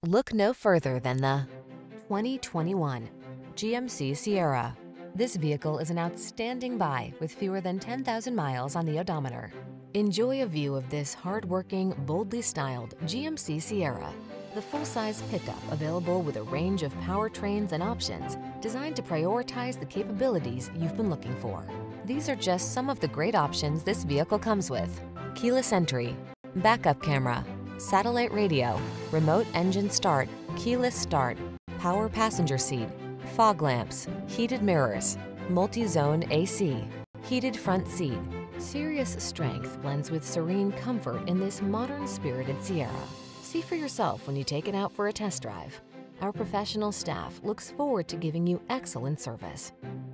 Look no further than the 2021 GMC Sierra. This vehicle is an outstanding buy with fewer than 10,000 miles on the odometer. Enjoy a view of this hard-working, boldly styled GMC Sierra, the full-size pickup available with a range of powertrains and options designed to prioritize the capabilities you've been looking for. These are just some of the great options this vehicle comes with: keyless entry, backup camera, satellite radio, remote engine start, keyless start, power passenger seat, fog lamps, heated mirrors, multi-zone AC, heated front seat. Serious strength blends with serene comfort in this modern spirited Sierra. See for yourself when you take it out for a test drive. Our professional staff looks forward to giving you excellent service.